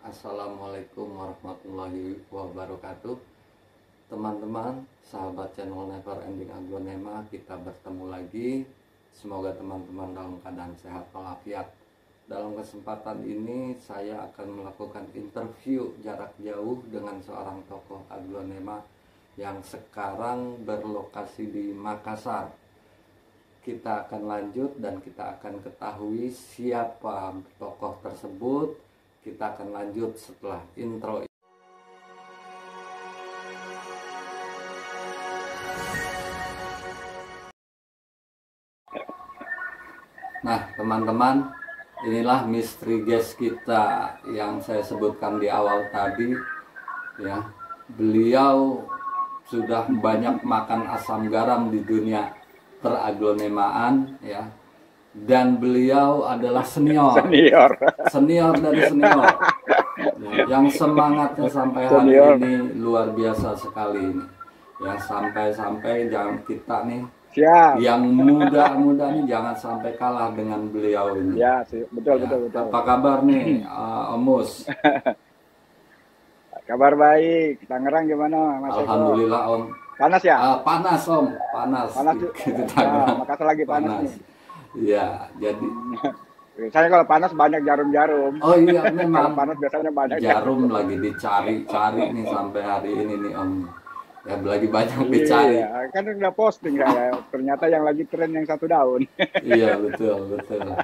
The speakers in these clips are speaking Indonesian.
Assalamualaikum warahmatullahi wabarakatuh. Teman-teman, sahabat channel Never Ending Aglonema, kita bertemu lagi. Semoga teman-teman dalam keadaan sehat walafiat. Dalam kesempatan ini saya akan melakukan interview jarak jauh dengan seorang tokoh aglonema yang sekarang berlokasi di Makassar. Kita akan lanjut dan kita akan ketahui siapa tokoh tersebut. Kita akan lanjut setelah intro. Nah, teman-teman, inilah misteri guest kita yang saya sebutkan di awal tadi, ya. Beliau sudah banyak makan asam garam di dunia peraglonemaan, ya. Dan beliau adalah senior dari senior, yang semangatnya sampai hari ini luar biasa sekali ini, ya. Sampai jangan kita nih yang muda-muda nih jangan sampai kalah dengan beliau ini. Ya, betul. Apa kabar nih, Om Mus? Kabar baik. Tangerang gimana, Mas? Alhamdulillah, Om. Panas ya? Panas, Om. Panas. Makassar lagi panas. Iya, jadi saya kalau panas banyak jarum-jarum. Oh iya, memang kalau panas biasanya banyak jarum lagi dicari nih sampai hari ini nih, Om. Ya, lagi banyak dicari. Iya, kan udah posting saya. Ternyata yang lagi tren yang 1 daun. Iya, betul.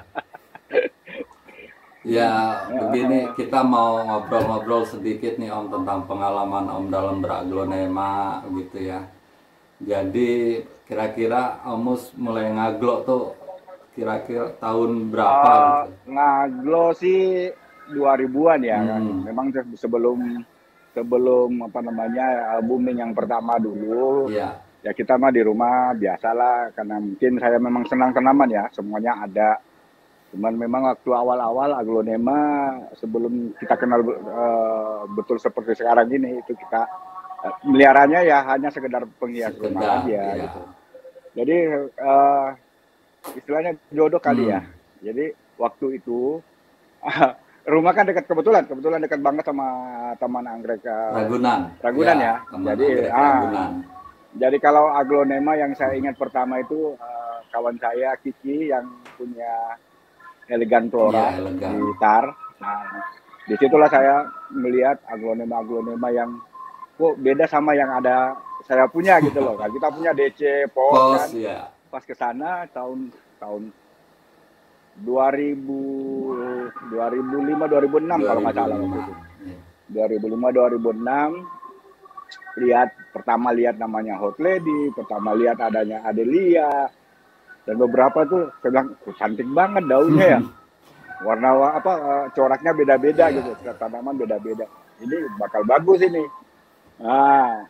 Ya, begini, kita mau ngobrol-ngobrol sedikit nih, Om, tentang pengalaman Om dalam beraglonema gitu ya. Jadi kira-kira Om Mus mulai ngaglo tuh kira-kira tahun berapa gitu? Ngaglo sih 2000-an ya kan. Memang sebelum apa namanya booming yang pertama dulu. Iya. Ya kita mah di rumah biasalah, karena mungkin saya memang senang tanaman ya, semuanya ada. Cuman memang waktu awal-awal aglonema sebelum kita kenal betul seperti sekarang ini, itu kita meliharanya ya hanya sekedar penghias rumah aja iya. gitu. Jadi istilahnya jodoh kali ya. Jadi waktu itu rumah kan kebetulan dekat banget sama Taman Anggrek Ragunan ya. Jadi kalau aglonema yang saya ingat pertama itu kawan saya Kiki yang punya Elegan Flora di Tar. Nah, disitulah saya melihat aglonema yang kok beda sama yang ada saya punya gitu loh. Nah, kita punya DC pos kan. Ya. Pas ke sana tahun 2005 2006 kalau nggak salah waktu itu. 2005 2006 pertama lihat namanya Hot Lady, pertama lihat adanya Adelia, dan beberapa tuh saya bilang cantik banget daunnya ya, warna coraknya beda-beda gitu, tanaman beda-beda, ini bakal bagus ini. Nah,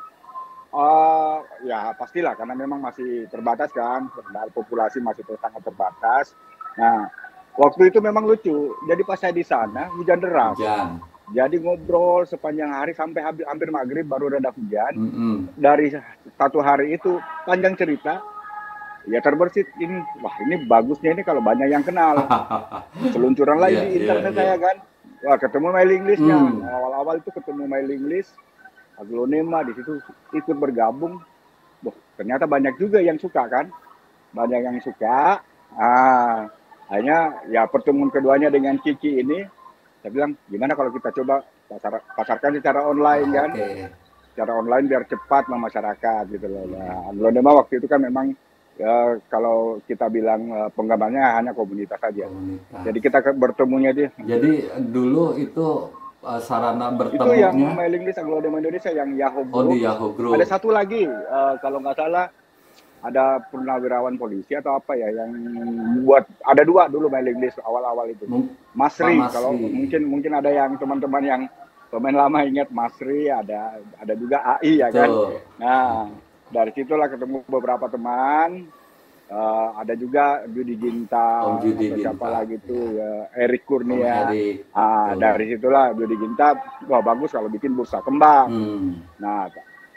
ya pastilah karena memang masih terbatas kan, populasi masih sangat terbatas. Nah, waktu itu memang lucu. Jadi pas saya di sana hujan deras. Jadi ngobrol sepanjang hari sampai hampir maghrib baru reda hujan. Dari 1 hari itu panjang cerita, ya terbersit ini, wah ini bagusnya ini kalau banyak yang kenal. Seluncuran lagi di internet saya kan, wah ketemu mailing listnya. Awal-awal itu ketemu mailing list aglonema, di situ ikut bergabung. Ternyata banyak juga yang suka kan, banyak yang suka. Hanya ya pertemuan keduanya dengan Kiki ini, saya bilang gimana kalau kita coba pasarkan secara online kan, secara online biar cepat sama masyarakat gitu loh. Nah, aglonema waktu itu kan memang ya, kalau kita bilang penggemarnya hanya komunitas saja. Jadi kita bertemunya dia. Jadi dulu itu sarana bertemunya itu yang mailing list aglonema Indonesia yang Yahoo Group. Di Yahoo Group. Ada satu lagi kalau nggak salah ada purnawirawan polisi atau apa ya yang buat, ada 2 dulu mailing list awal-awal itu. Masri, kalau mungkin ada yang teman-teman yang pemain lama ingat Masri, ada juga AI ya kan. Nah, dari situlah ketemu beberapa teman. Ada juga Judi Ginta, siapa lagi tuh ya, Erik Kurnia. Dari situlah Judi Ginta, wah bagus kalau bikin bursa kembang. Nah,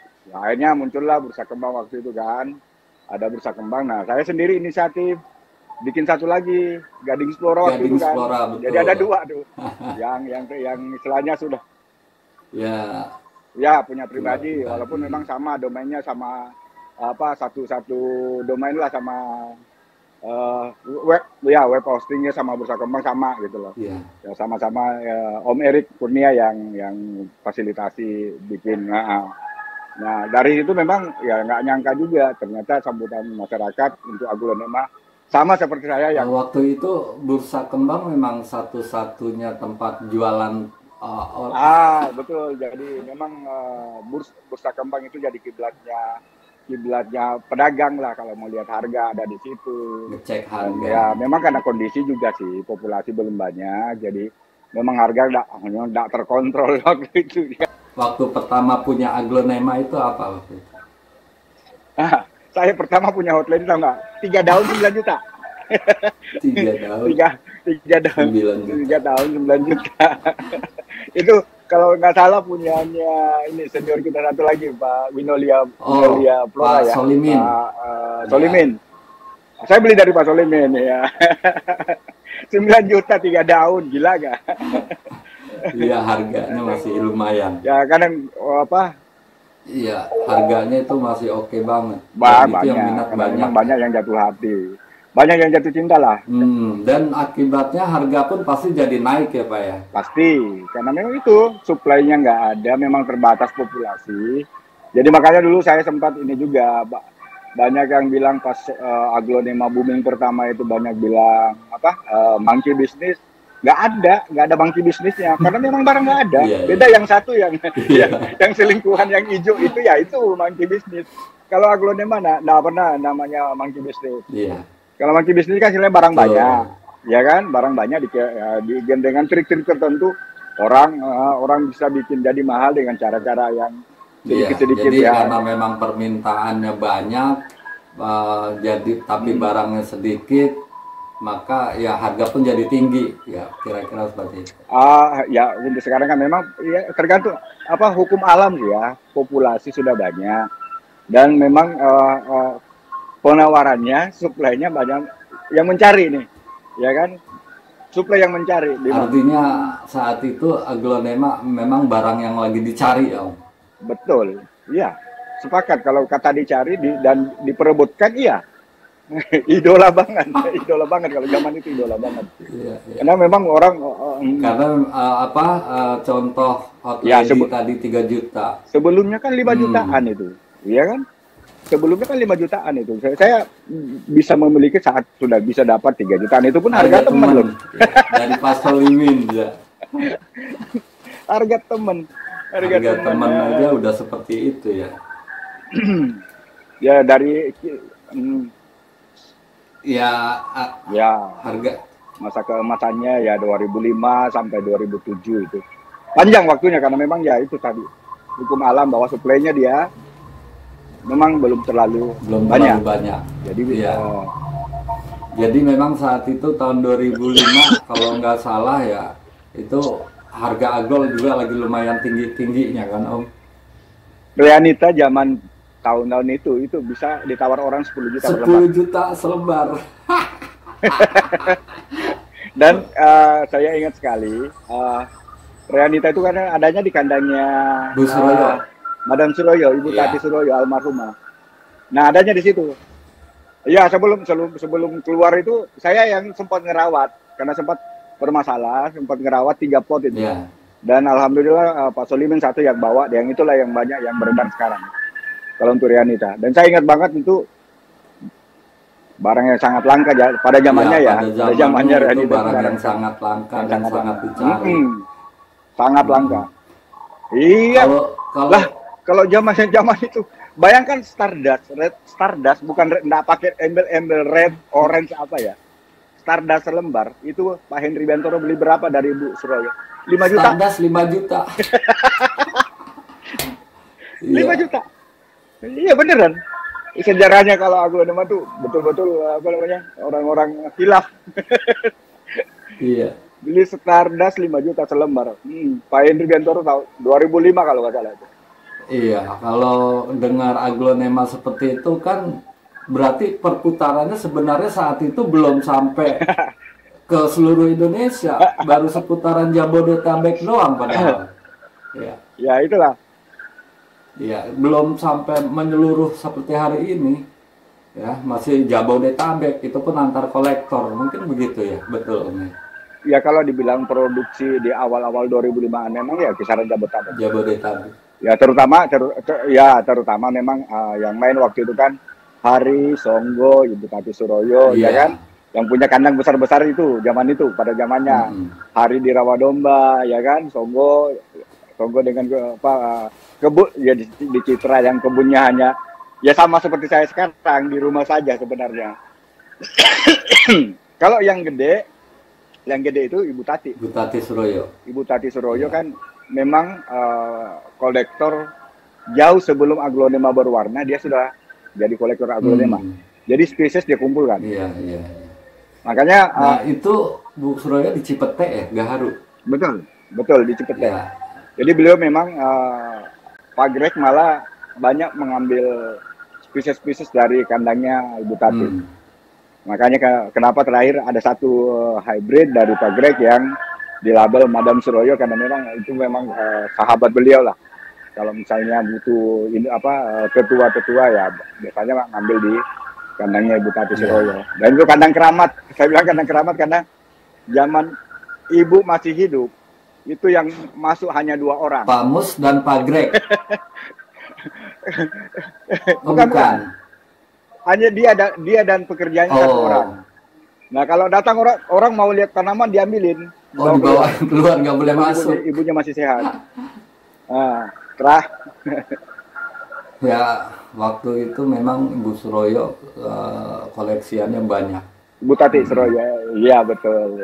akhirnya muncullah bursa kembang waktu itu kan. Ada bursa kembang. Nah, saya sendiri inisiatif bikin satu lagi Gading Explora waktu itu kan. Betul. Jadi ada dua tuh. yang istilahnya sudah ya punya pribadi, walaupun memang sama domainnya, sama satu domain lah, sama web hostingnya sama Bursa Kembang sama gitu loh. Ya, sama-sama Om Erik Kurnia yang fasilitasi bikin. Nah dari itu memang ya nggak nyangka juga ternyata sambutan masyarakat untuk Aglonema sama seperti saya yang waktu itu Bursa Kembang memang satu-satunya tempat jualan. Betul. Jadi memang Bursa Kembang itu jadi kiblatnya pedagang lah, kalau mau lihat harga ada di situ. Ngecek harga. Ya memang karena kondisi juga sih, populasi belum banyak, jadi memang harga nggak terkontrol waktu itu. Waktu pertama punya Aglonema itu apa waktu itu? Saya pertama punya hotline tau nggak? 3 daun 9 juta. 3 daun. 3 daun 9 juta. Itu kalau nggak salah punyanya ini senior kita satu lagi, Pak Winolia Flora, Pak Solimin. Solimin. Saya beli dari Pak Solimin ya. 9 juta 3 daun, gila gak? Iya, harganya masih lumayan. Ya kadang Iya, harganya itu masih oke banget. Banyak yang jatuh hati. Banyak yang jatuh cinta lah. Dan akibatnya harga pun pasti jadi naik ya Pak ya? Pasti, karena memang itu supply-nya nggak ada, memang terbatas populasi. Jadi makanya dulu saya sempat ini juga, banyak yang bilang pas Aglonema booming pertama itu banyak bilang monkey business. Nggak ada monkey bisnisnya, karena memang barang nggak ada. Beda yang satu yang selingkuhan yang hijau itu, ya itu monkey business. Kalau Aglonema nggak pernah namanya monkey business. Kalau monkey business kan sebenarnya barang banyak, ya kan? Barang banyak dengan trik-trik tertentu orang bisa bikin jadi mahal dengan cara-cara yang sedikit-sedikit. Jadi karena memang permintaannya banyak, tapi barangnya sedikit, maka ya harga pun jadi tinggi, ya kira-kira seperti itu. Ya untuk sekarang kan memang ya, tergantung hukum alam sih ya, populasi sudah banyak dan memang penawarannya, supply-nya banyak yang mencari nih, ya kan? Supply yang mencari. Artinya saat itu Aglonema memang barang yang lagi dicari ya Om? Betul, iya. Sepakat kalau kata dicari dan diperebutkan, iya. Idola banget kalau zaman itu, idola banget. Karena memang orang contoh hotline tadi 3 juta. Sebelumnya kan 5 jutaan itu, iya kan? Sebelumnya kan 5 jutaan itu. Saya bisa memiliki saat sudah bisa dapat 3 jutaan itu pun harga teman loh. Dari Pak Solimin ya. Harga teman aja udah seperti itu ya. Ya dari harga masa keemasannya ya 2005 sampai 2007 itu. Panjang waktunya karena memang ya itu tadi hukum alam bahwa suplainya dia memang belum terlalu banyak. Jadi memang saat itu tahun 2005 kalau nggak salah ya, itu harga Agrol juga lagi lumayan tingginya kan Om. Realita zaman tahun-tahun itu bisa ditawar orang 10 juta 10 juta selembar. Dan saya ingat sekali Realita itu karena adanya di kandangnya Bu Suroyo. Madam Suroyo, Ibu Tati Suroyo almarhumah. Nah, adanya di situ. Ya, sebelum keluar itu saya yang sempat ngerawat karena sempat bermasalah, sempat ngerawat 3 pot itu. Dan alhamdulillah Pak Solimin satu yang bawa, yang itulah yang banyak yang beredar sekarang. Kalau untuk Rianita. Dan saya ingat banget itu barang yang sangat langka pada zamannya pada zamannya itu barang yang sangat langka dan sangat dicari. Sangat langka. Iya. Kalau zaman itu, bayangkan Stardust bukan enggak pakai embel red, orange Stardust selembar itu Pak Henry Bentoro beli berapa dari Bu Suroyo? 5 juta. Stardust 5 juta. 5 juta. Iya beneran. Sejarahnya kalau Aglonema tuh betul-betul orang-orang hilaf. Iya. Beli Stardust 5 juta selembar. Pak Henry Bentoro tahun 2005 kalau nggak salah itu. Iya, kalau dengar Aglonema seperti itu kan berarti perputarannya sebenarnya saat itu belum sampai ke seluruh Indonesia, baru seputaran Jabodetabek doang padahal. Ya itulah. Ya, belum sampai menyeluruh seperti hari ini. Ya, masih Jabodetabek, itu pun antar kolektor. Mungkin begitu ya, betul nih. Ya kalau dibilang produksi di awal-awal 2005 memang ya kisaran Jabodetabek. Jabodetabek. Ya terutama memang yang main waktu itu kan Hari, Songgo, Ibu Tati Suroyo, ya kan? Yang punya kandang besar-besar itu zaman itu pada zamannya. Hari di Rawadomba, ya kan? Songgo dengan kebun ya di Citra yang kebunnya hanya ya sama seperti saya sekarang di rumah saja sebenarnya. Kalau yang gede itu Ibu Tati. Ibu Tati Suroyo. Ibu Tati Suroyo kan memang kolektor jauh sebelum aglonema berwarna, dia sudah jadi kolektor aglonema. Jadi spesies dia kumpulkan. Iya. Makanya itu Bu Suroyo di Cipete ya, Gaharu. Betul di Cipete. Ya. Jadi beliau memang Pak Greg malah banyak mengambil spesies-spesies dari kandangnya Ibu Tati. Makanya kenapa terakhir ada satu hybrid dari Pak Greg yang dilabel Madam Suroyo, karena memang sahabat beliau lah. Kalau misalnya butuh tetua-tetua ya biasanya ngambil di kandangnya Ibu Tati Suroyo. Dan itu kandang keramat. Saya bilang kandang keramat karena zaman ibu masih hidup itu yang masuk hanya 2 orang. Pak Mus dan Pak Greg. Bukan. Hanya dia dan pekerjaannya 1 orang. Nah kalau datang orang mau lihat tanaman diambilin. Dibawa keluar, nggak boleh masuk. Ibunya masih sehat. Ya waktu itu memang Ibu Suroyo koleksiannya banyak. Ibu Tati Suroyo, iya betul.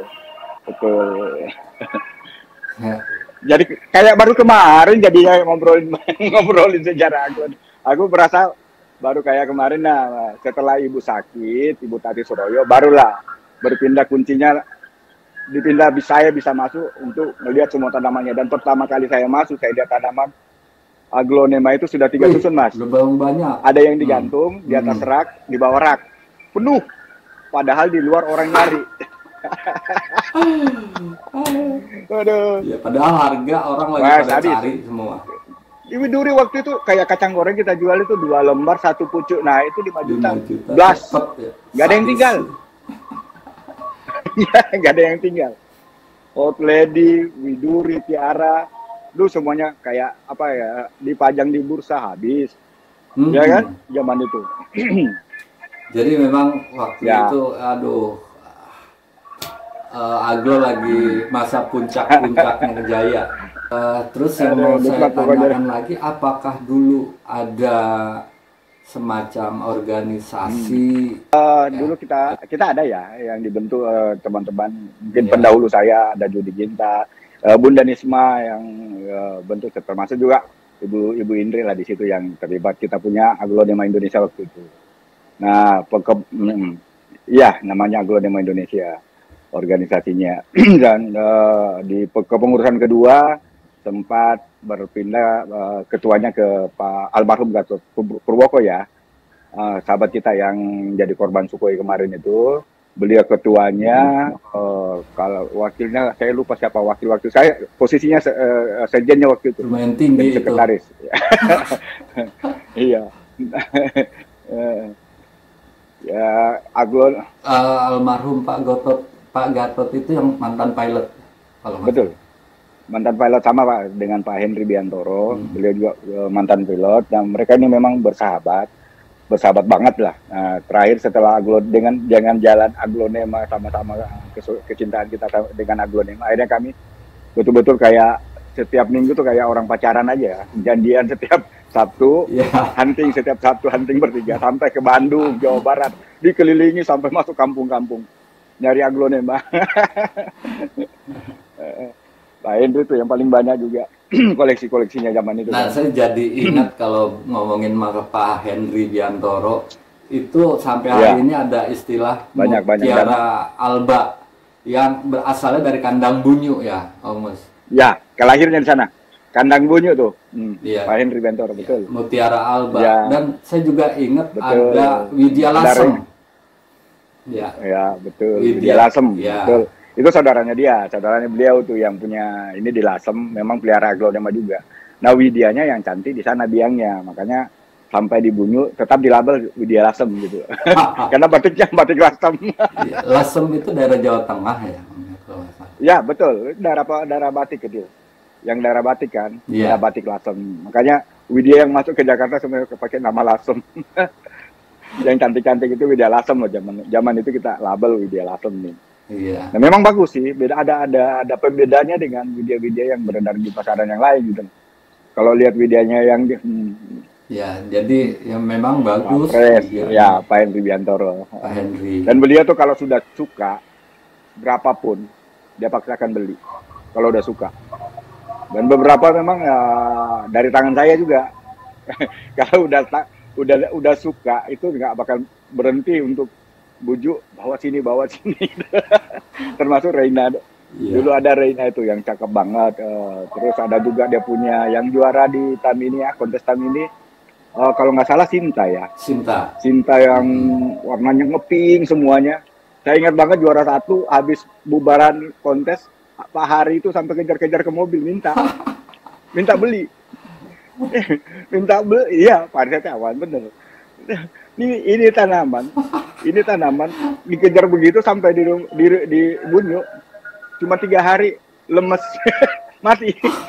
Ya. Jadi kayak baru kemarin jadinya ngobrolin sejarah aku berasa baru kayak kemarin. Nah setelah ibu sakit, Ibu Tati Suroyo barulah berpindah kuncinya dipindah, saya bisa masuk untuk melihat semua tanamannya. Dan pertama kali saya masuk, saya lihat tanaman aglonema itu sudah 3 susun, Mas. Banyak. Ada yang digantung di atas rak, di bawah rak penuh, padahal di luar orang nyari. Aduh. Ya, padahal harga orang lagi pada cari semua. Di Widuri waktu itu kayak kacang goreng kita jual itu 2 lembar 1 pucuk. Nah itu 5 juta. Blast. Gak ada yang tinggal. Gak ada yang tinggal. Old Lady, Widuri, Tiara, lu semuanya kayak apa ya, dipajang di bursa habis. Ya kan? Zaman itu. Jadi memang waktu itu Aglo lagi masa puncak-puncaknya Jaya. Terus yang mau saya tanyakan lagi, apakah dulu ada semacam organisasi? Dulu kita ada ya yang dibentuk teman-teman, mungkin pendahulu saya, ada Judi Ginta, Bunda Nisma yang bentuk, termasuk juga Ibu Indri lah di situ yang terlibat. Kita punya Aglonema Indonesia waktu itu. Nah, namanya Aglonema Indonesia organisasinya. Dan di kepengurusan kedua sempat berpindah ketuanya ke Pak almarhum Gatot Purwoko ya, sahabat kita yang jadi korban Sukhoi kemarin itu. Beliau ketuanya, kalau wakilnya saya lupa siapa wakil saya, posisinya sekjennya waktu itu. Lumayan tinggi sekretaris. Iya. Ya Aglon almarhum Pak Gatot itu yang mantan pilot. Betul. Mantan pilot sama Pak dengan Pak Henry Biantoro. Beliau juga mantan pilot, dan mereka ini memang bersahabat banget lah. Nah, terakhir setelah dengan jalan Aglonema sama-sama, kecintaan kita dengan Aglonema, akhirnya kami betul-betul kayak setiap minggu tuh kayak orang pacaran aja, janjian setiap Sabtu, hunting setiap Sabtu, hunting bertiga sampai ke Bandung, Jawa Barat, dikelilingi sampai masuk kampung-kampung nyari Aglonema. Pak Hendri itu yang paling banyak juga koleksi-koleksinya zaman itu. Nah, saya jadi ingat kalau ngomongin Pak Henry Biantoro itu sampai hari ini ada istilah Mutiara Alba yang berasalnya dari kandang bunyu ya, Om Mus. Ya, kelahirnya di sana. Kandang Bunyu tuh. Iya. Pak Henry Bentoro, betul. Mutiara Alba. Ya. Dan saya juga ingat Betul. ada Widya Lasem. Ya. Ya, betul. Widya Lasem. Ya. Betul. Itu saudaranya dia, saudaranya beliau tuh yang punya ini di Lasem, memang pelihara aglonema juga. Nah, Widyanya yang cantik di sana biangnya, makanya sampai di Bunyu tetap dilabel Widya Lasem gitu. Karena batiknya batik Lasem. Lasem itu daerah Jawa Tengah ya? Ya, betul. Daerah batik kecil. Yang daerah batik kan, daerah batik Lasem. Makanya Widya yang masuk ke Jakarta sebenarnya pakai nama Lasem. Yang cantik-cantik itu Widya Lasem loh, zaman itu kita label Widya Lasem nih. Iya. Nah, memang bagus sih. Ada pembedanya dengan widya-widya yang beredar di pasaran yang lain gitu. Kalau lihat widyanya yang ya, jadi yang memang bagus. Ya, Pak Henry Bentoro. Pak Henry. Dan beliau tuh kalau sudah suka berapapun dia paksakan beli. Kalau udah suka. Dan beberapa memang ya, dari tangan saya juga. Kalau udah suka itu nggak bakal berhenti untuk bujuk bawa sini termasuk Reina. Dulu ada Reina itu yang cakep banget. Terus ada juga dia punya yang juara di Tamini ya, kontes Tamini. Kalau nggak salah Sinta ya. Sinta yang warnanya ngepink semuanya. Saya ingat banget juara 1 habis bubaran kontes Pak Hari itu sampai kejar-kejar ke mobil minta beli. Iya, Pak Hari awan bener. Ini tanaman dikejar begitu sampai di Bunyu cuma 3 hari lemes mati.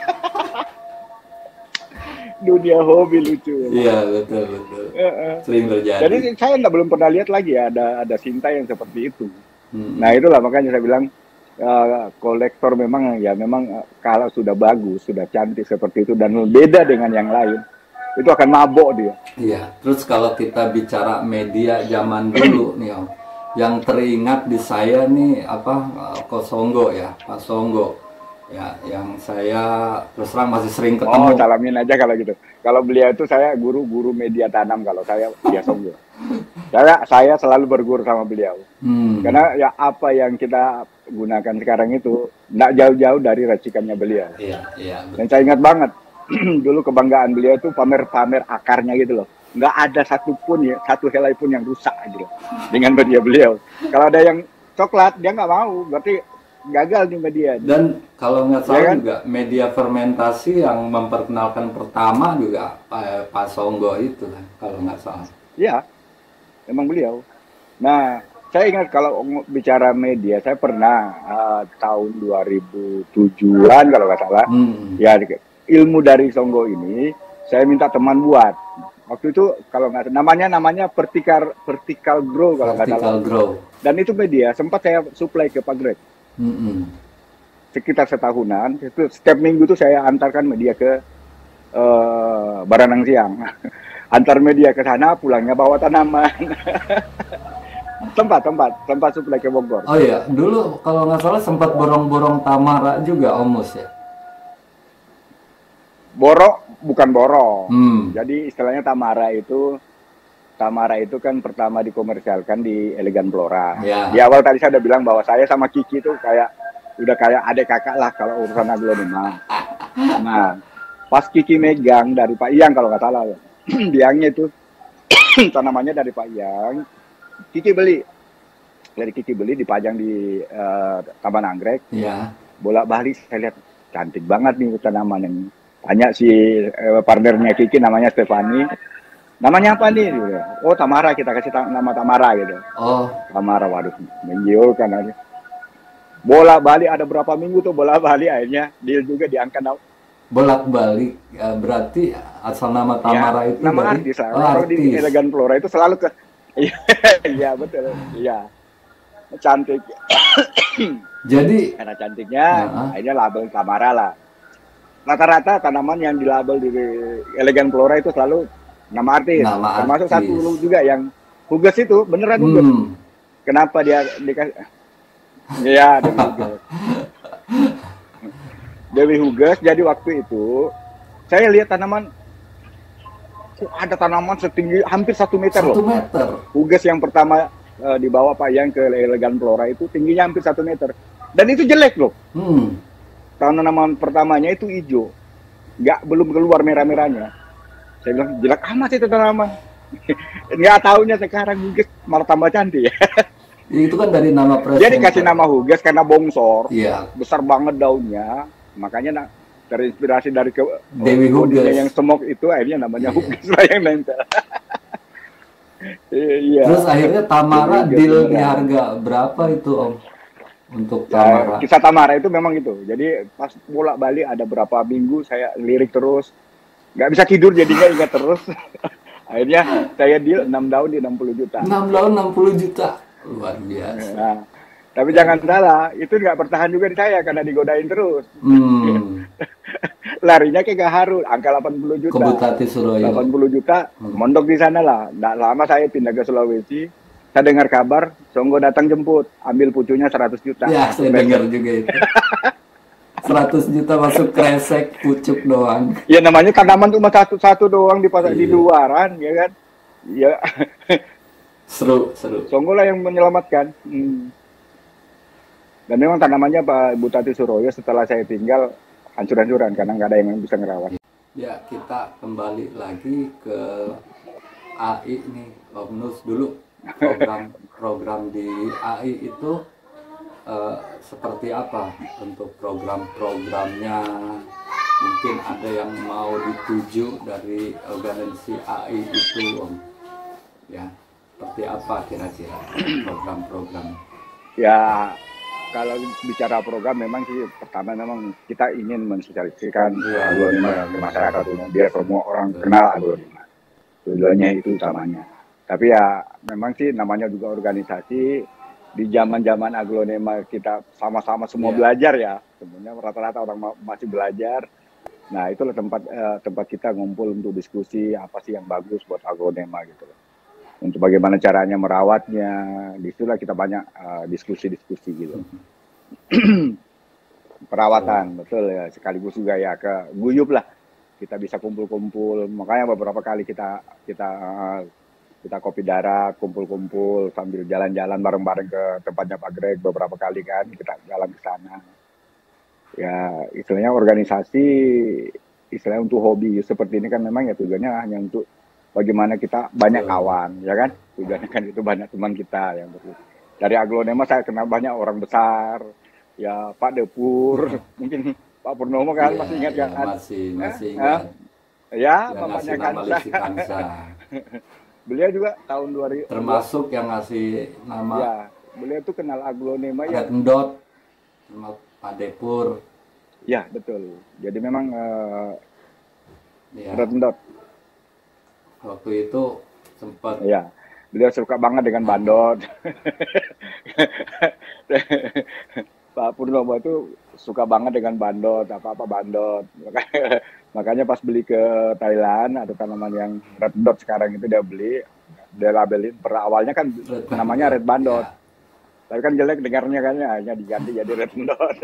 Dunia hobi lucu. Iya, betul. Sering terjadi. Jadi saya belum pernah lihat lagi ya ada Sinta yang seperti itu. Nah, itulah makanya saya bilang kolektor memang kalau sudah bagus, sudah cantik seperti itu dan beda dengan yang lain, itu akan mabok dia. Iya. Terus kalau kita bicara media zaman dulu nih Om, yang teringat di saya nih Kosonggo ya, Pak Songgo. Ya, yang saya terus terang masih sering ketemu. Salamin aja kalau gitu. Kalau beliau itu saya guru media tanam, kalau saya dia Songgo. Saya selalu berguru sama beliau. Karena ya apa yang kita gunakan sekarang itu nggak jauh-jauh dari racikannya beliau. Iya. Dan saya ingat banget dulu kebanggaan beliau itu pamer akarnya gitu loh. Nggak ada satu helai pun yang rusak gitu loh, dengan media beliau. Kalau ada yang coklat dia nggak mau, berarti gagal di media. Dan kalau nggak salah juga media fermentasi yang memperkenalkan pertama juga Pak Songgo itu kan, kalau nggak salah. Iya, memang beliau. Nah, saya ingat kalau bicara media, saya pernah tahun 2007-an kalau nggak salah, ya ilmu dari Songgo ini saya minta teman buat. Waktu itu kalau nggak namanya vertical grow kalau nggak salah. Dan itu media sempat saya supply ke Pak Greg. Sekitar setahunan, itu setiap minggu tuh saya antarkan media ke Baranang Siang. Antar media ke sana, pulangnya bawa tanaman. tempat supply ke Bogor. Oh iya, dulu kalau nggak salah sempat borong-borong Tamara juga Omus ya? Bukan borong. Jadi istilahnya Tamara itu kan pertama dikomersialkan di Elegan Flora. Di awal tadi saya udah bilang bahwa saya sama Kiki itu udah kayak adik kakak lah kalau urusan aglonema. Nah, pas Kiki megang dari Pak Iyang kalau nggak salah ya, biangnya itu tanamannya dari Pak Iyang. Kiki beli dipajang di Taman Anggrek. Bolak-balik saya lihat cantik banget nih tanaman ini. Tanya si partnernya Kiki namanya Stefani. Namanya apa nih? Oh, Tamara, kita kasih nama Tamara gitu. Tamara, waduh, menjiurkan aja. Bolak-balik ada berapa minggu tuh bolak-balik, akhirnya dia juga diangkat. Bolak-balik berarti asal nama Tamara itu nama dari artis. Kalau di Elegan Flora itu selalu ke iya betul. Iya. Cantik. Jadi karena cantiknya akhirnya label Tamara lah. Rata-rata tanaman yang dilabel di Elegan Flora itu selalu nama artis. Termasuk satu juga yang Huges itu beneran Huges. Kenapa dia dikasih? Iya, Dewi Huges. Jadi waktu itu saya lihat tanaman, ada tanaman setinggi hampir 1 meter loh. 1 meter. Huges yang pertama dibawa Pak Yang ke Elegan Flora itu tingginya hampir 1 meter. Dan itu jelek loh. Tanaman pertamanya itu hijau. belum keluar merah-merahnya. Saya bilang jelek amat itu tanaman. Nggak taunya sekarang Huges malah tambah cantik ya. Itu kan dari nama presenter. Jadi kasih nama Huges karena bongsor, iya. Besar banget daunnya, makanya terinspirasi dari Dewi Huges yang semok itu, akhirnya namanya Huges lah yang nempel. Iya. Terus akhirnya Tamara deal di harga berapa itu Om? Untuk Tamara. Kisah Tamara itu memang itu. Jadi pas bolak-balik ada berapa minggu saya lirik terus, nggak bisa tidur jadi nggak ingat terus. Akhirnya saya deal 6 daun di 60 juta. 6 daun 60 juta. Luar biasa. Nah, tapi jangan salah, itu nggak bertahan juga di saya karena digodain terus. Larinya ke Gaharu, angka 80 juta. Ke Bupati Suroyo. 80 juta, mondok di sana lah. Nggak lama saya pindah ke Sulawesi. Saya dengar kabar, Songgo datang jemput, ambil pucunya 100 juta. Ya, saya dengar juga itu. 100 juta masuk kresek, pucuk doang. Ya namanya tanaman cuma satu doang di pasar di luaran, ya kan? Ya. Seru. Songgo lah yang menyelamatkan. Dan memang tanamannya Pak Bupati Suroyo setelah saya tinggal hancur-hancuran karena nggak ada yang bisa ngerawat. Ya, kita kembali lagi ke AI nih, Om Nus dulu. Program di AI itu seperti apa untuk program-programnya? Mungkin ada yang mau dituju dari organisasi AI itu, Om. Ya, seperti apa kira-kira program-program? Ya, kalau bicara program memang sih pertama memang kita ingin mensosialisasikan aglonema ke masyarakat umum biar semua orang kenal aglonema. Tujuannya itu utamanya. Tapi ya memang sih namanya juga organisasi, di zaman-zaman aglonema kita sama-sama semua belajar ya. Sebenarnya rata-rata orang masih belajar. Nah, itulah tempat kita ngumpul untuk diskusi apa sih yang bagus buat aglonema gitu loh. Untuk bagaimana caranya merawatnya, disitulah kita banyak diskusi-diskusi gitu. Perawatan, betul ya, sekaligus juga ya ke guyup lah, kita bisa kumpul-kumpul. Makanya beberapa kali kita kopi darat, kumpul-kumpul sambil jalan-jalan bareng-bareng ke tempatnya Pak Greg beberapa kali kan, kita jalan ke sana. Ya, istilahnya organisasi, istilahnya untuk hobi seperti ini kan memang ya tujuannya hanya untuk bagaimana kita banyak kawan, ya kan? Tujuannya kan itu banyak teman kita yang dari aglonema saya kenal banyak orang besar, ya Pak Depur, mungkin Pak Purnomo kan masih ingat kan? Masih ingat. Ya, bapaknya Kansa. Beliau juga tahun 2000. Termasuk yang ngasih nama. Ya, beliau tuh kenal aglonema ya. Ndot, sama Pak Depur. Ya, betul. Jadi memang Ndot. Waktu itu sempat. Ya, beliau suka banget dengan bandot. Pak Purnomo itu suka banget dengan bandot, apa-apa bandot. Makanya pas beli ke Thailand ada tanaman yang red dot sekarang itu dia beli, dia labelin. Awalnya kan namanya red bandot. Ya. Tapi kan jelek dengarnya kan, hanya diganti jadi red dot.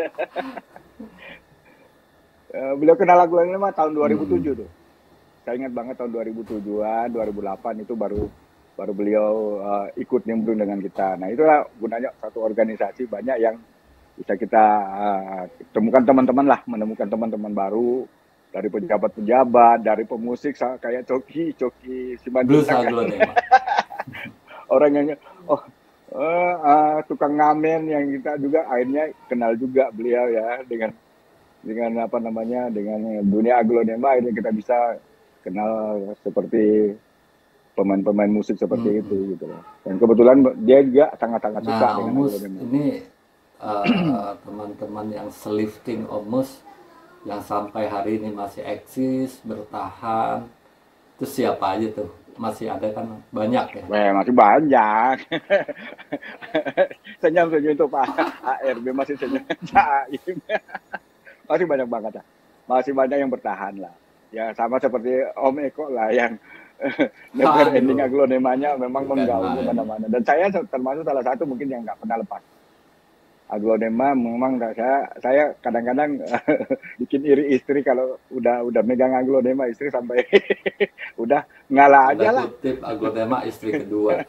Beliau kenal aglonema tahun 2007 tuh. Saya ingat banget tahun 2007-an, 2008 itu baru beliau ikut nimbrung dengan kita. Nah, itulah gunanya satu organisasi, banyak yang bisa kita temukan teman-teman lah, menemukan teman-teman baru dari pejabat-pejabat, dari pemusik kayak Coki Simanjuntak. Orang yang tukang ngamen yang kita juga akhirnya kenal juga beliau ya dengan apa namanya, dengan dunia aglonema, akhirnya kita bisa kenal seperti pemain-pemain musik seperti itu gitu loh. Dan kebetulan dia juga sangat-sangat suka dengan aglonema. Ini teman-teman yang selifting Omus yang sampai hari ini masih eksis, bertahan, itu siapa aja tuh? Masih ada kan banyak ya? Masih banyak. Senyum-senyum itu Pak ARB masih senyum. Masih banyak banget lah. Masih banyak yang bertahan lah. Ya sama seperti Om Eko lah yang never ending aglonemanya memang menggaung kemana-mana. Dan saya termasuk salah satu mungkin yang nggak pernah lepas. Aglonema memang saya kadang-kadang bikin iri istri kalau udah megang aglonema, istri sampai udah ngalah aja lah. Kutip aglonema istri kedua.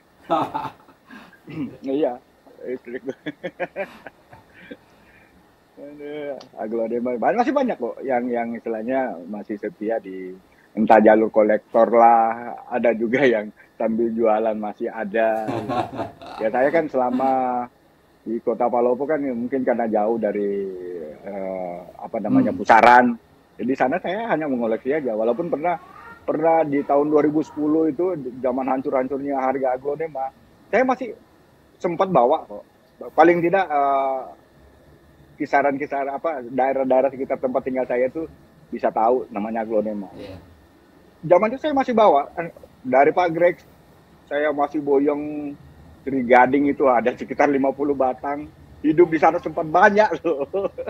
Iya, istri. Aglonema masih banyak kok yang istilahnya masih setia di entah jalur kolektor lah, ada juga yang sambil jualan masih ada. Ya saya kan selama di Kota Palopo kan ya mungkin karena jauh dari apa namanya pusaran. Jadi sana saya hanya mengoleksi aja. Walaupun pernah di tahun 2010 itu zaman hancur-hancurnya harga aglonema, saya masih sempat bawa kok. Paling tidak kisaran-kisaran apa daerah-daerah sekitar tempat tinggal saya itu bisa tahu namanya aglonema. Yeah. Zaman itu saya masih bawa dari Pak Greg, saya masih boyong Sri Gading itu ada sekitar 50 batang. Hidup di sana sempat banyak loh.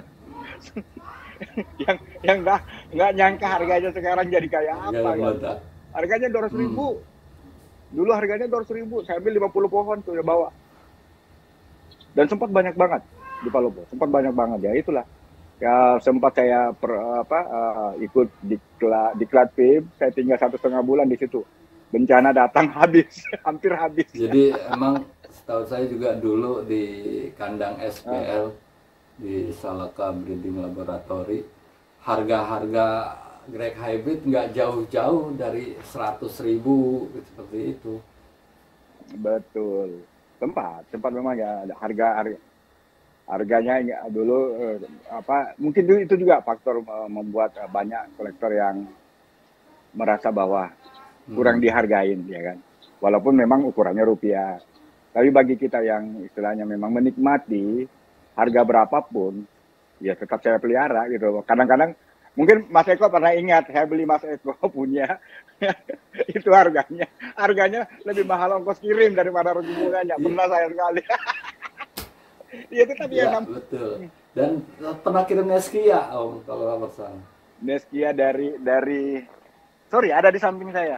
yang nggak nyangka harganya sekarang jadi kayak apa gitu. Harganya 200.000. Dulu harganya 200.000, saya ambil 50 pohon tuh ya bawa. Dan sempat banyak banget di Palopo, sempat banyak banget ya itulah. Ya sempat saya ikut diklat PIM, saya tinggal 1,5 bulan di situ. Bencana datang habis, hampir habis. Jadi emang setahu saya juga dulu di kandang SPL di Salaka Breeding Laboratory, harga-harga Greg Hybrid nggak jauh-jauh dari 100.000 seperti itu. Betul, tempat memang ya harganya dulu mungkin itu juga faktor membuat banyak kolektor yang merasa bahwa kurang dihargain ya kan, walaupun memang ukurannya rupiah, tapi bagi kita yang istilahnya memang menikmati harga berapapun ya tetap saya pelihara gitu. Kadang-kadang mungkin Mas Eko pernah ingat saya beli Mas Eko punya itu harganya lebih mahal ongkos kirim daripada rugi bunganya. Pernah saya sekali. Iya tapi ya betul. Dan pernah kirim Neskia Om kalau nggak salah. Neskia dari sorry ada di samping saya.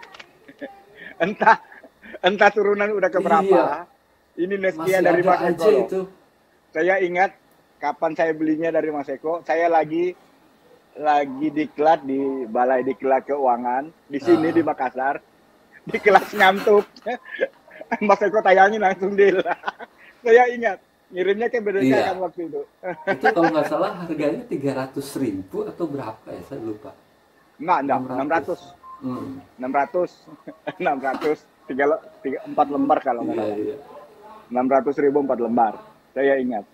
entah turunan udah ke berapa. Iya. Ini Neskia dari Mas Eko. Itu. Saya ingat kapan saya belinya dari Mas Eko. Saya lagi diklat di Balai Diklat Keuangan di sini di Makassar. Di kelas ngantuk. Mas Eko tayangin langsung deal. Saya ingat ngirimnya ke Indonesia kan waktu itu. Itu kalau nggak salah harganya 300.000 atau berapa ya, saya lupa. Enggak, 600. 4 lembar kalau nggak salah. Iya. 600.000 4 lembar. Saya ingat.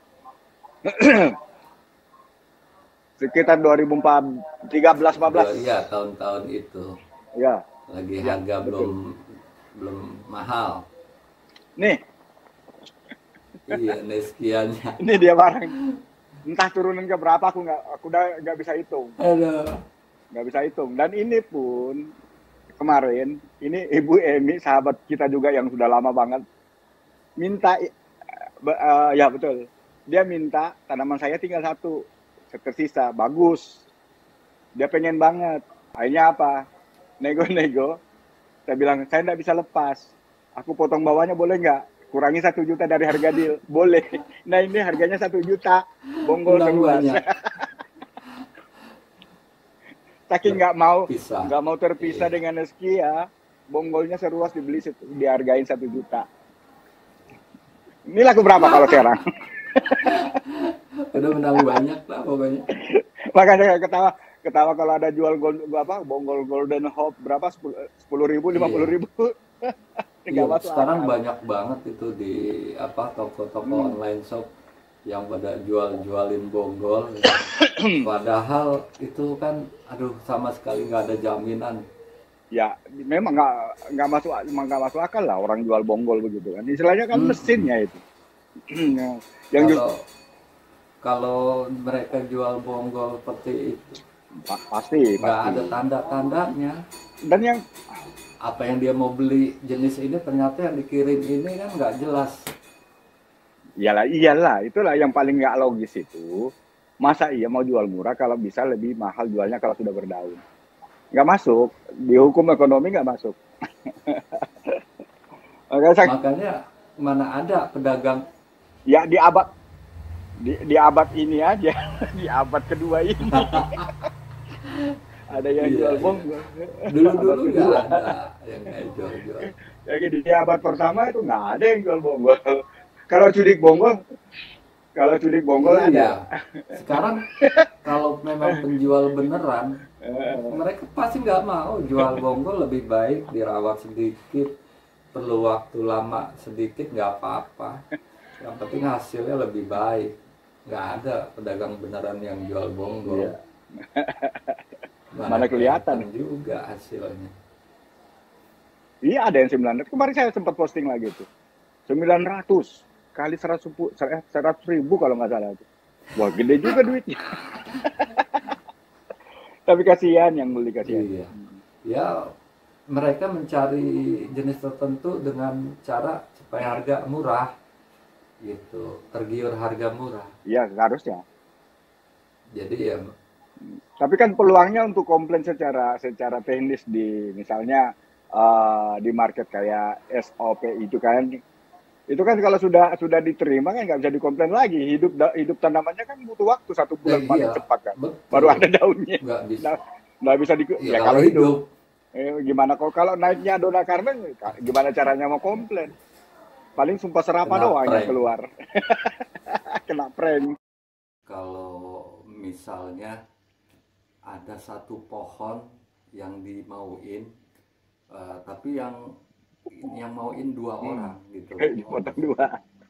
Sekitar 2013-14. Iya, tahun-tahun itu. Iya. Lagi harga belum mahal. Nih. Iya, Neskianya. Ini dia barang. Entah turunan ke berapa aku udah nggak bisa hitung. Nggak bisa hitung. Dan ini pun kemarin ini Ibu Emi sahabat kita juga yang sudah lama banget minta ya betul. Dia minta tanaman saya tinggal 1 tersisa bagus. Dia pengen banget. Akhirnya apa? Nego-nego. Saya bilang saya nggak bisa lepas. Aku potong bawahnya boleh nggak? Kurangi 1 juta dari harga deal, boleh. Nah ini harganya 1 juta, bonggol seruas. Saking nggak mau terpisah dengan Neskia, bonggolnya seruas dibeli dihargain 1 juta. Ini laku berapa kalau sekarang? Udah menang banyak lah pokoknya. Makanya ketawa kalau ada jual bonggol Golden Hope berapa 10.000 50.000. Iya, sekarang banyak banget itu di toko-toko online shop yang pada jualin bonggol. Padahal itu kan sama sekali nggak ada jaminan. Ya memang nggak masuk akal lah orang jual bonggol begitu kan. Istilahnya kan mesinnya itu. Kalau mereka jual bonggol seperti itu pasti nggak ada tanda-tandanya. Dan yang apa yang dia mau beli jenis ini ternyata yang dikirim ini kan nggak jelas. Iyalah, itulah yang paling nggak logis itu. Masa iya mau jual murah kalau bisa lebih mahal jualnya kalau sudah berdaun? Nggak masuk, di hukum ekonomi nggak masuk. Makanya mana ada pedagang? Ya di abad ini aja, di abad kedua ini. Ada yang jual bonggol. Dulu nggak ada yang jual. Jadi di abad pertama itu nggak ada yang jual bonggol. Kalau culik bonggol, Kalau sidik bonggol Iya. ada. Sekarang kalau memang penjual beneran, mereka pasti nggak mau jual bonggol, lebih baik dirawat sedikit, perlu waktu lama sedikit nggak apa-apa. Yang penting hasilnya lebih baik. Nggak ada pedagang beneran yang jual bonggol. Iya. Mana kelihatan juga hasilnya. Iya, ada yang 900. Kemarin saya sempat posting lagi tuh. 900 kali 100.000 kalau nggak salah. Wah, gede juga duitnya. Tapi kasihan yang beli, kasihan. Iya. Ya, mereka mencari jenis tertentu dengan cara supaya harga murah. Gitu, tergiur harga murah. Iya, harusnya. Jadi ya. Tapi kan peluangnya untuk komplain secara teknis di misalnya di market kayak SOP itu kan kalau sudah diterima kan nggak bisa dikomplain lagi. Hidup tanamannya kan butuh waktu 1 bulan paling cepat kan. Betul. Baru ada daunnya. Nggak bisa ya kalau hidup. Gimana kalau naiknya Dona Carmen, gimana caranya mau komplain? Paling sumpah serapah doang yang keluar. Kena prank. Kalau misalnya ada satu pohon yang dimauin, tapi yang mauin 2 orang gitu. Dipotong 2.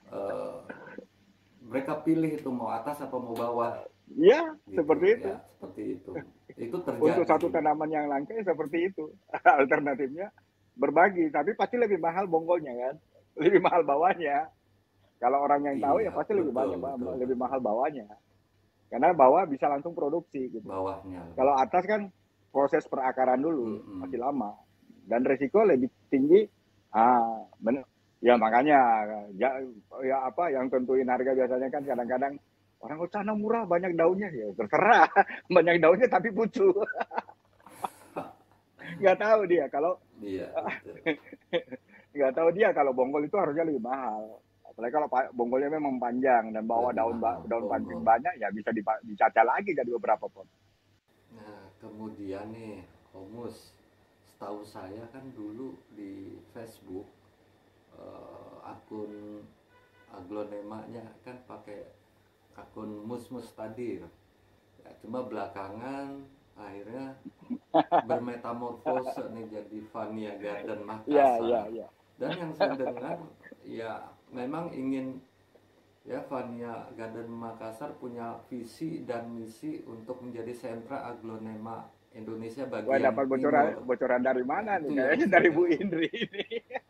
Mereka pilih itu mau atas atau mau bawah. Iya, gitu, seperti itu. Ya, seperti itu. Itu terjadi. Untuk satu tanaman yang langka seperti itu. Alternatifnya berbagi, tapi pasti lebih mahal bonggolnya kan. Lebih mahal bawahnya. Kalau orang yang tahu ya pasti lebih banyak, lebih mahal bawahnya. Karena bawah bisa langsung produksi gitu. Bawahnya. Kalau atas kan proses perakaran dulu, masih lama. Dan resiko lebih tinggi. Ya makanya ya apa yang tentuin harga biasanya kan kadang-kadang orang sana murah banyak daunnya, ya terserah. Banyak daunnya tapi pucu. Nggak tahu dia kalau nggak tahu dia kalau bonggol itu harusnya lebih mahal. Apalagi kalau bonggolnya memang panjang dan bawa daun panjang banyak, ya bisa dicaca lagi jadi beberapa pot. Nah, kemudian nih, Komus, setahu saya kan dulu di Facebook akun aglonemanya kan pakai akun Mus Tadir. Ya, cuma belakangan akhirnya bermetamorfose nih jadi Fania Garden Makassar. Ya. Dan yang saya dengar ya memang ingin ya Fania Garden Makassar punya visi dan misi untuk menjadi sentra aglonema Indonesia bagian Wah, dapat bocoran dari mana nih? Kayaknya dari Bu Indri ini.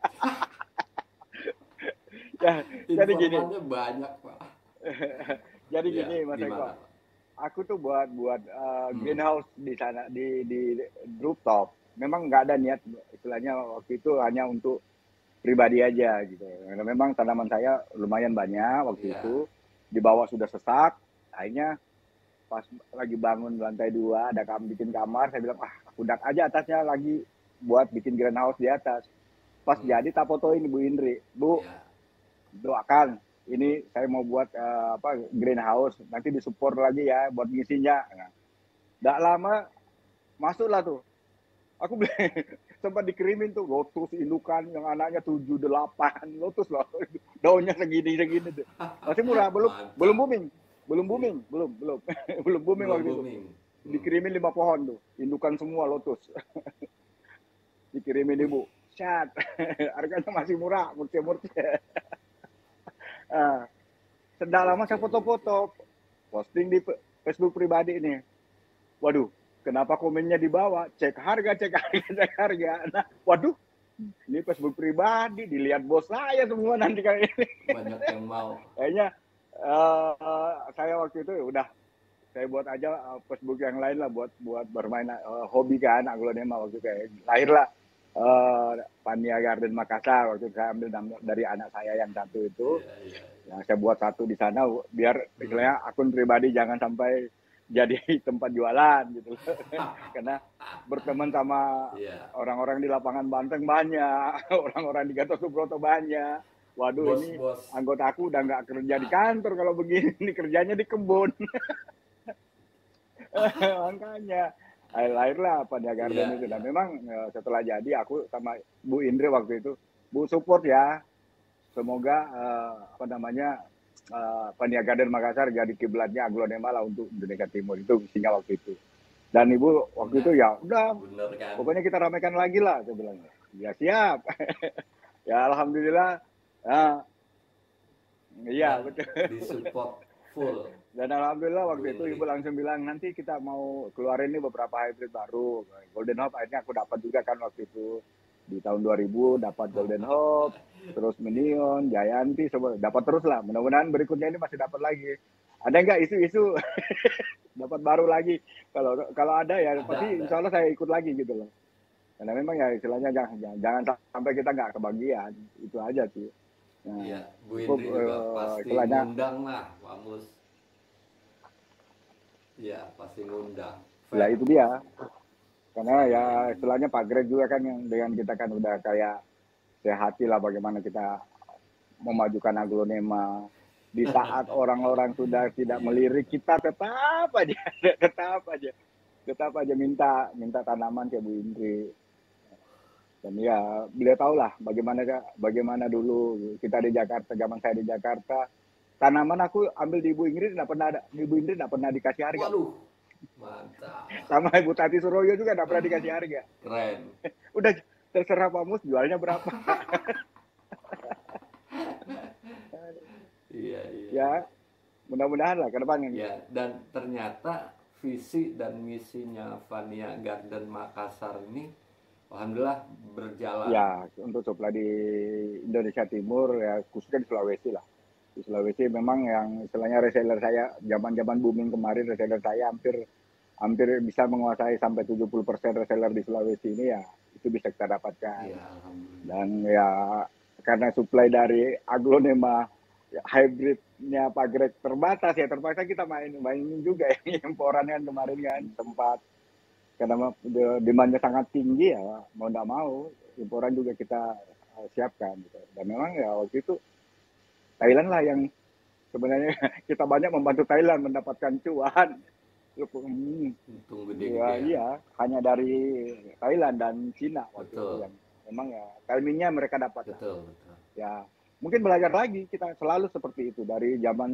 Ya, jadi gini. Banyak, Pak. Jadi gini, Mas Eko. Aku tuh buat greenhouse di sana di rooftop. Memang nggak ada niat, istilahnya waktu itu hanya untuk pribadi aja gitu. Karena memang tanaman saya lumayan banyak waktu itu. Di bawah sudah sesak. Akhirnya pas lagi bangun lantai 2 ada bikin kamar, saya bilang aku dak aja atasnya lagi buat bikin greenhouse di atas. Pas jadi tak fotoin Ibu Indri, Bu, doakan ini saya mau buat greenhouse, nanti disupport lagi ya buat ngisinya. Nggak lama masuklah tuh. Aku sempat dikirimin tuh lotus indukan yang anaknya 7-8 lotus loh. Daunnya segini tuh. Masih murah, belum booming waktu itu. Dikirimin 5 pohon tuh, indukan semua lotus. Dikirimin Ibu. Syat. Harganya masih murah, murce-murce. Sedang lama saya foto-foto, posting di Facebook pribadi ini. Waduh, kenapa komennya di bawah? Cek harga. Nah, waduh, ini Facebook pribadi, dilihat bos saya semua nanti kayak ini. Banyak yang mau. Kayaknya saya waktu itu udah saya buat aja Facebook yang lain lah buat bermain hobi kan aglonema waktu itu. Lahirlah Fania Garden Makassar waktu itu. Saya ambil dari anak saya yang satu itu. Yang saya buat satu di sana biar istilahnya akun pribadi jangan sampai jadi tempat jualan gitu. Karena berteman sama orang-orang di lapangan Banteng banyak, orang-orang di Gatot Subroto banyak. Waduh, ini anggota aku udah nggak kerja di kantor kalau begini, kerjanya di kebun. Makanya lahirlah Fania Garden itu. Dan memang setelah jadi aku sama Bu Indri waktu itu, Bu support ya. Semoga Paniaga dan Makassar jadi kiblatnya Aglonema lah untuk Indonesia Timur, itu visinya waktu itu. Dan Ibu waktu itu ya udah, kan? pokoknya kita ramaikan lagi lah, saya bilang. Ya siap. Ya alhamdulillah. Iya betul. Disupport full. Dan alhamdulillah waktu itu Ibu langsung bilang nanti kita mau keluarin ini beberapa hybrid baru. Golden Hope akhirnya aku dapat juga kan waktu itu di tahun 2000 dapat Golden Hope, terus Minion, Jayanti, dapat terus lah. Mudah-mudahan berikutnya ini masih dapat lagi. Ada nggak isu-isu dapat baru lagi? Kalau ada ya pasti insya Allah saya ikut lagi gitu loh. Karena memang ya istilahnya jangan sampai kita nggak kebagian, itu aja sih. Nah, iya, Bu Indri juga pasti ngundang lah, Pak Mus. Iya, pasti ngundang. Lah itu dia. Karena ya istilahnya Pak Greg juga kan yang dengan kita kan udah kayak sehati lah bagaimana kita memajukan Aglonema. Di saat orang-orang sudah tidak melirik, kita tetap aja minta tanaman ke Bu Indri. Dan ya beliau tahu lah bagaimana dulu kita di Jakarta, zaman saya di Jakarta, tanaman aku ambil di Ibu Indri nggak pernah dikasih harga. Waduh, mantap. Sama Ibu Tati Suroyo juga nggak pernah dikasih harga. Keren. Udah terserah Pak Mus jualnya berapa. Iya. Ya, mudah-mudahan lah ke depannya. Ya, dan ternyata visi dan misinya Vania Garden Makassar ini alhamdulillah berjalan. Ya, untuk supply di Indonesia Timur ya khususnya di Sulawesi lah. Di Sulawesi memang yang istilahnya reseller saya zaman-zaman booming kemarin, reseller saya hampir bisa menguasai sampai 70% reseller di Sulawesi ini ya itu bisa kita dapatkan. Ya, dan ya karena supply dari Aglonema ya, hybridnya Pak Greg terbatas ya terpaksa kita mainin juga yang imporannya kemarin kan sempat karena demandnya sangat tinggi ya mau tidak mau imporan juga kita siapkan gitu. Dan memang ya waktu itu Thailand lah yang sebenarnya kita banyak membantu Thailand mendapatkan cuan. Untung gede-gede ya, iya hanya dari Thailand dan Cina waktu itu yang memang ya timingnya mereka dapat betul. Ya mungkin belajar lagi kita selalu seperti itu dari zaman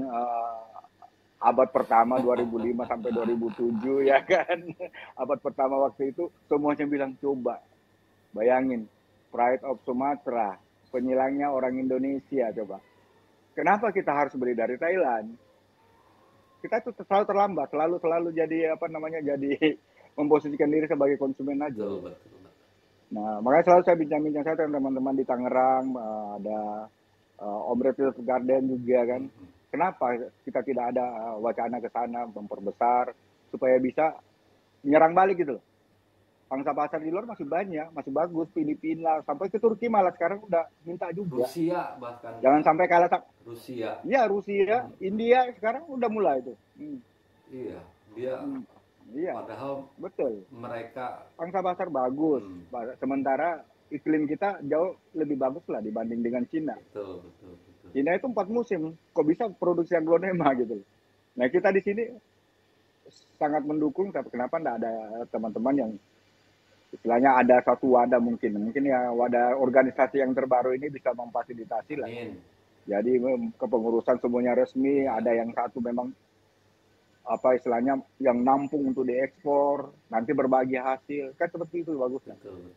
abad pertama 2005 sampai 2007 ya kan. Abad pertama waktu itu semuanya bilang coba bayangin Pride of Sumatra penyilangnya orang Indonesia coba. Kenapa kita harus beli dari Thailand? Kita tuh selalu terlambat, selalu jadi jadi memposisikan diri sebagai konsumen aja. Betul. Nah, makanya selalu saya bincang-bincang saya dengan teman-teman di Tangerang, ada Om Redfield Garden juga kan. Kenapa kita tidak ada wacana ke sana memperbesar supaya bisa menyerang balik gitu loh. Pangsa pasar di luar masih banyak, masih bagus, Filipina sampai ke Turki malah sekarang udah minta juga. Rusia bahkan. Jangan sampai kalah Rusia. Iya, Rusia, India sekarang udah mulai itu. Iya, dia iya. Padahal betul. Mereka pangsa pasar bagus. Sementara iklim kita jauh lebih bagus lah dibanding dengan Cina. Betul. Cina itu 4 musim, kok bisa produksi aglonema gitu. Nah kita di sini sangat mendukung, tapi kenapa enggak ada teman-teman yang istilahnya ada satu wadah mungkin ya wadah organisasi yang terbaru ini bisa memfasilitasi lah. Jadi kepengurusan semuanya resmi, ada yang satu memang istilahnya yang nampung untuk diekspor, nanti berbagi hasil, kan seperti itu bagus lah. Betul.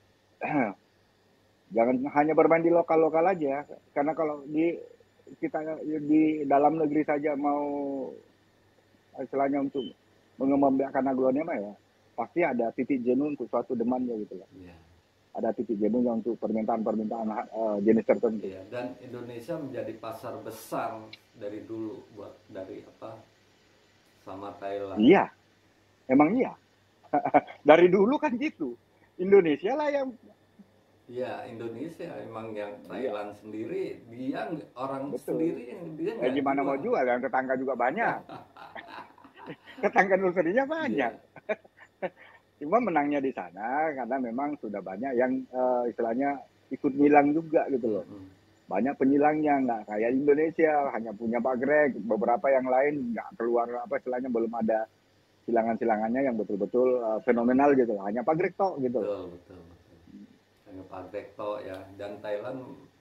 Jangan hanya bermain di lokal aja, karena kalau kita di dalam negeri saja mau istilahnya untuk mengembangkan aglonema ya, pasti ada titik jenuh untuk suatu demandnya gitu lah. Yeah. Ada titik jenuhnya untuk permintaan jenis tertentu. Yeah. Dan Indonesia menjadi pasar besar dari dulu dari sama Thailand. Iya, emang iya. Dari dulu kan gitu. Indonesia lah yang ya Indonesia emang yang Thailand sendiri dia orang betul. Sendiri yang dia gimana jual. Mau jual yang tetangga juga banyak. Tetangga nurserynya banyak. Cuma menangnya di sana karena memang sudah banyak yang istilahnya ikut nyilang juga gitu loh. Banyak penyilangnya, nggak kayak Indonesia hanya punya Pak Greg, beberapa yang lain nggak keluar istilahnya belum ada silangan-silangannya yang betul-betul fenomenal gitu, hanya Pak Greg tok gitu. Betul. Hanya Pak Greg tok ya, dan Thailand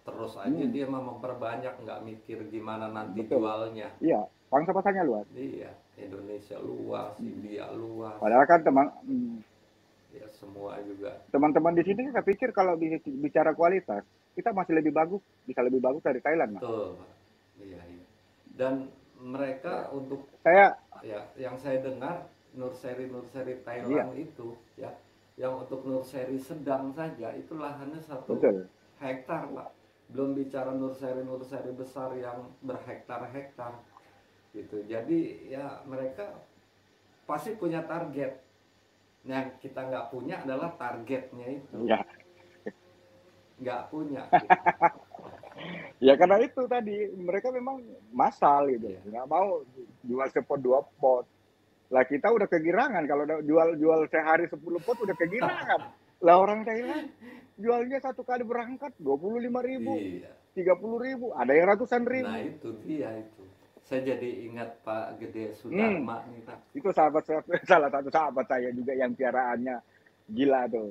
terus aja dia mah memperbanyak, nggak mikir gimana nanti Betul. jualnya. Iya, pangsa pasarnya luas. Iya, Indonesia luas, India luas. Padahal kan Ya semua juga. teman-teman di sini saya pikir kalau bicara kualitas, kita masih bisa lebih bagus dari Thailand, Mas. Betul, iya, iya. Dan mereka untuk Saya yang saya dengar nursery Thailand itu ya, yang untuk nursery sedang saja itu lahannya 1 hektar, Pak. Belum bicara nursery besar yang berhektar-hektar gitu. Jadi ya mereka pasti punya target. Yang kita nggak punya adalah targetnya itu. ya. Nggak punya. Ya karena itu tadi mereka memang massal gitu, nggak mau jual sepot 2 pot. Lah kita udah kegirangan kalau jual sehari 10 pot udah kegirangan. Lah orang Thailand jualnya satu kali berangkat 25.000, 30.000, ada yang ratusan ribu. Nah itu dia itu. Saya jadi ingat Pak Gede Sudarma nih Pak. Itu salah satu sahabat saya juga yang piaraannya gila tuh.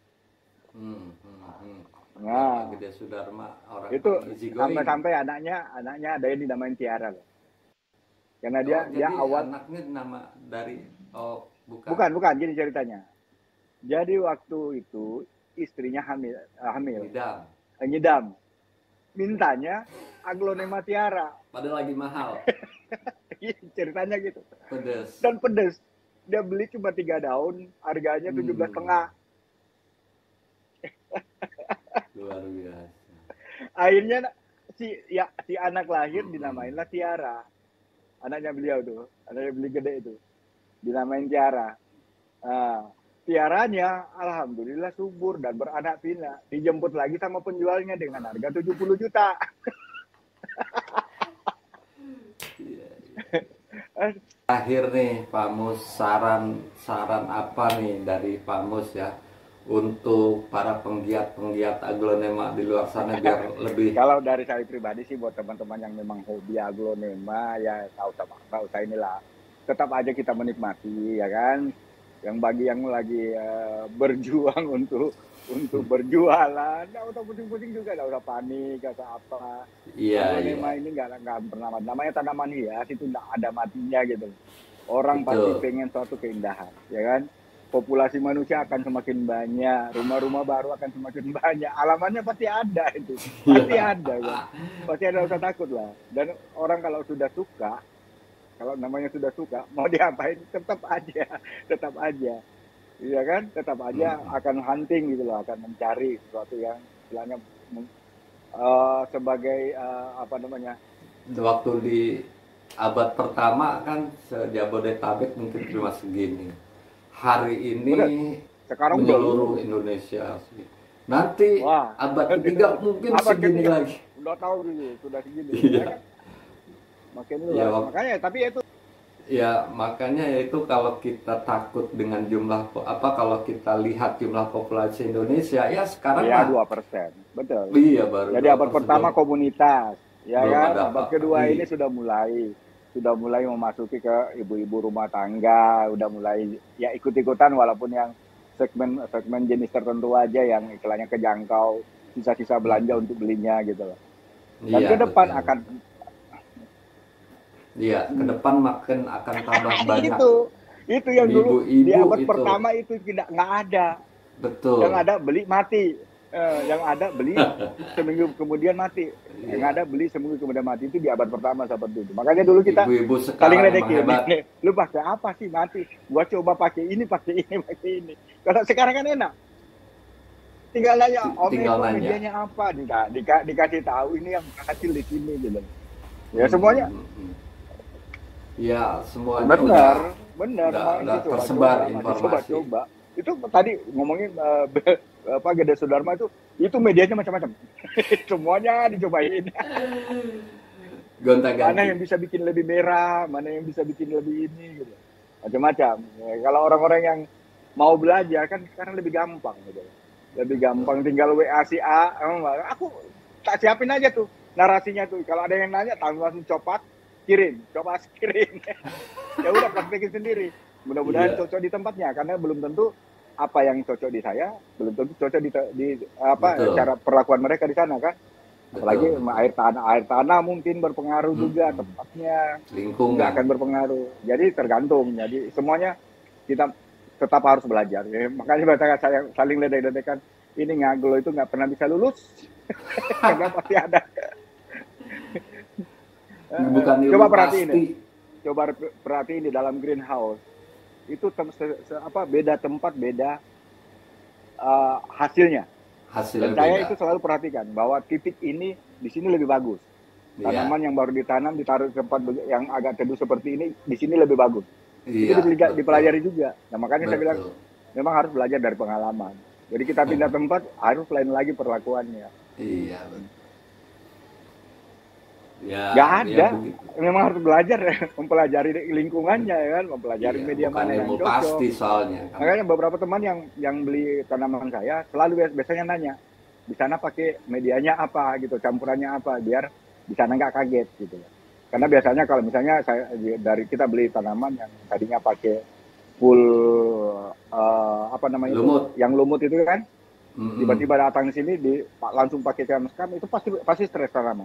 Nah, Pak Gede Sudarma orang itu sampai anaknya ada yang dinamain Tiara loh. Karena dia awal anaknya nama dari bukan gini ceritanya. Jadi waktu itu istrinya hamil. Ngidam. Mintanya aglonema Tiara. Padahal lagi mahal. Ceritanya gitu. Pedes. Dia beli cuma 3 daun, harganya 17,5. Luar biasa. Akhirnya si anak lahir dinamainlah Tiara. Anaknya beliau tuh, anaknya beli gede itu. Dinamain Tiara. Tiaranya alhamdulillah subur dan beranak pinak. Dijemput lagi sama penjualnya dengan harga 70 juta. Akhir nih Pak Mus, saran apa nih dari Pak Mus ya untuk para penggiat aglonema di luar sana biar lebih. Kalau dari saya pribadi sih buat teman-teman yang memang hobi aglonema ya nggak usah inilah, tetap aja kita menikmati ya kan. Yang bagi yang lagi berjuang untuk berjualan, nggak usah pusing-pusing juga, nggak usah panik, nggak usah apa. Aglonema ini nggak pernah namanya tanaman hias, itu nggak ada matinya gitu. Orang pasti pengen suatu keindahan, ya kan? Populasi manusia akan semakin banyak, rumah-rumah baru akan semakin banyak, alamannya pasti ada itu, pasti ada kan? Pasti ada, usah takut lah. Dan orang kalau sudah suka, kalau namanya sudah suka, mau diapain tetap aja, iya kan? Tetap aja akan hunting gitu loh, akan mencari sesuatu yang istilahnya sebagai apa namanya? Waktu di abad pertama kan Jabodetabek mungkin cuma segini. Hari ini sekarang menyeluruh Indonesia. Nanti abad ketiga mungkin segini lagi. Udah tahu gitu, sudah segini. Iya. Ya kan? Makin luas. Makanya tapi itu. Ya makanya itu kalau kita takut dengan kalau kita lihat jumlah populasi Indonesia ya sekarang ya 2%, betul. Iya baru. Jadi abad pertama komunitas, ya kan. Abad kedua ini sudah mulai memasuki ke ibu-ibu rumah tangga, udah mulai ya ikut-ikutan walaupun yang segmen jenis tertentu aja yang istilahnya kejangkau, sisa-sisa belanja untuk belinya gitu loh. Dan ke depan akan ke depan makin akan tambah banyak. Itu yang dulu di abad pertama itu nggak ada. Betul. Yang ada beli mati. Yang ada beli seminggu kemudian mati. Yang ada beli seminggu kemudian mati, itu di abad pertama seperti itu. Makanya dulu kita saling ledekin. Lu pakai apa sih mati? Gua coba pakai ini. Kalau sekarang kan enak. Tinggal nanya, medianya apa? Dikasih tahu ini yang hasil di sini gitu. Ya semuanya. Ya semuanya benar. Udah tersebar informasi. Coba. Itu tadi ngomongin Pak Gede Sudarma itu medianya macam-macam. Semuanya dicobain. Gonta-ganti. Mana yang bisa bikin lebih merah, mana yang bisa bikin lebih ini gitu. Macam-macam. Ya, kalau orang-orang yang mau belajar kan sekarang lebih gampang gitu. Lebih gampang tinggal WA si A, aku tak siapin aja tuh narasinya tuh. Kalau ada yang nanya, langsung coba kirim. Ya udah praktekin sendiri. Mudah-mudahan cocok di tempatnya, karena belum tentu apa yang cocok di saya belum tentu cocok di cara perlakuan mereka di sana kan. Apalagi air tanah mungkin berpengaruh juga, tempatnya lingkungan juga akan berpengaruh. Jadi tergantung. Jadi semuanya kita tetap harus belajar. Ya. Makanya saya saling ledek-ledekan. Ini Ngaglo itu nggak pernah bisa lulus. Karena pasti ada. Bukan Coba pasti. perhatiin ini. Coba perhatiin di dalam greenhouse. Itu beda tempat, beda hasilnya. Dan saya itu selalu perhatikan bahwa titik ini di sini lebih bagus. Tanaman yang baru ditanam ditaruh di tempat yang agak teduh seperti ini di sini lebih bagus. Itu dipelajari juga. Nah makanya saya bilang memang harus belajar dari pengalaman. Jadi kita pindah tempat harus lain lagi perlakuannya. Iya betul. Ya, nggak ada. Memang harus belajar mempelajari lingkungannya ya kan, mempelajari media mana yang cocok. Pasti soalnya. Makanya beberapa teman yang beli tanaman saya selalu biasanya nanya, di sana pakai medianya apa gitu, campurannya apa, biar di sana nggak kaget gitu. Karena biasanya kalau misalnya kita beli tanaman yang tadinya pakai full lumut. Yang lumut itu kan, tiba-tiba datang di sini langsung pakai Camscan, itu pasti stres tanaman.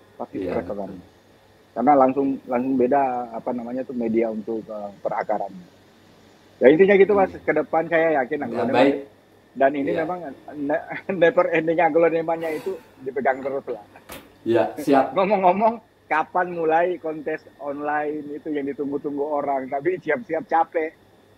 Karena langsung beda tuh media untuk perakarannya. Ya intinya gitu Mas, ke depan saya yakin baik. Dan ini memang never ending aglonemanya itu dipegang terus lah. Ya, siap. Ngomong-ngomong, kapan mulai kontes online itu yang ditunggu-tunggu orang, tapi siap-siap capek.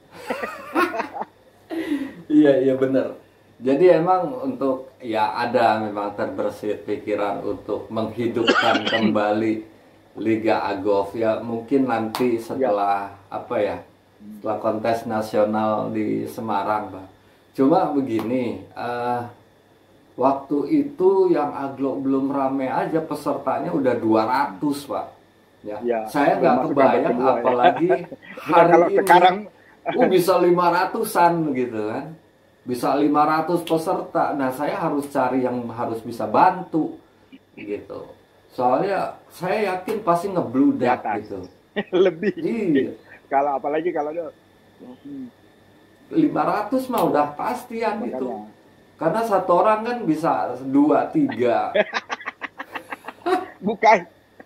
Iya benar. Jadi emang untuk ada memang terbersit pikiran untuk menghidupkan kembali Liga Agov ya, mungkin nanti setelah setelah kontes nasional di Semarang, Pak. Cuma begini, waktu itu yang Aglo belum rame aja pesertanya udah 200, Pak. Ya, saya nggak kebayang apalagi hari kalau ini sekarang bisa 500-an gitu kan. Bisa 500 peserta. Nah, saya harus cari yang harus bisa bantu gitu. Soalnya saya yakin pasti ngebludak gitu. Lebih. Iya. Apalagi kalau 500 mah udah pastian itu. Karena satu orang kan bisa 2, 3. Bukan.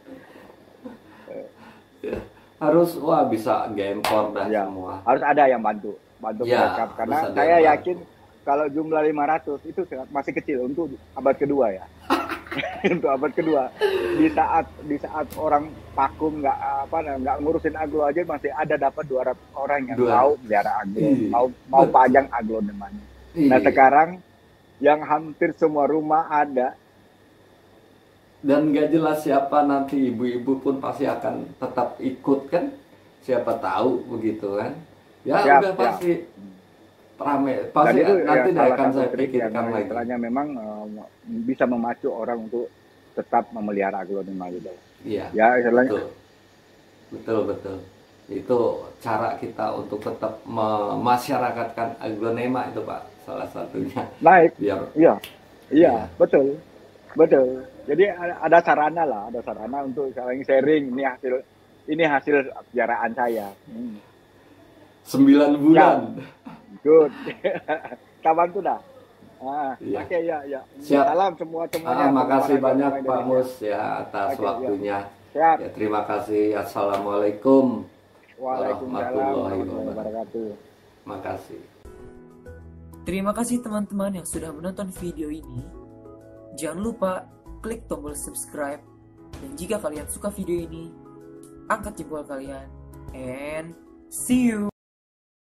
Harus bisa gempor dah semua. Harus ada yang bantu backup. Karena saya yakin kalau jumlah 500 itu masih kecil untuk abad kedua ya. Untuk abad kedua. Di saat orang vakum nggak ngurusin aglo aja masih ada dapat 200 orang yang mau melihara aglo, mau pajang aglonemanya. Nah, sekarang yang hampir semua rumah ada. Dan nggak jelas siapa nanti, ibu-ibu pun pasti akan tetap ikut kan, siapa tahu begitu kan. Udah pasti ramai. Pasti nanti akan saya pikirkan lagi. Istilahnya memang bisa memacu orang untuk tetap memelihara aglonema gitu. Iya. Ya istilahnya. Betul. Itu cara kita untuk tetap memasyarakatkan aglonema itu, Pak. Salah satunya. Baik. Iya, betul. Jadi ada sarana untuk saling sharing. Ini hasil piaraan saya. 9 bulan. Good. Kita bantu dah. Oke, ya. Siap. Salam semuanya. Makasih banyak Pak Mus ya atas waktunya. Siap. Ya, terima kasih. Assalamualaikum warahmatullahi wabarakatuh. Makasih. Terima kasih teman-teman yang sudah menonton video ini. Jangan lupa klik tombol subscribe. Dan jika kalian suka video ini, angkat jempol kalian. And see you.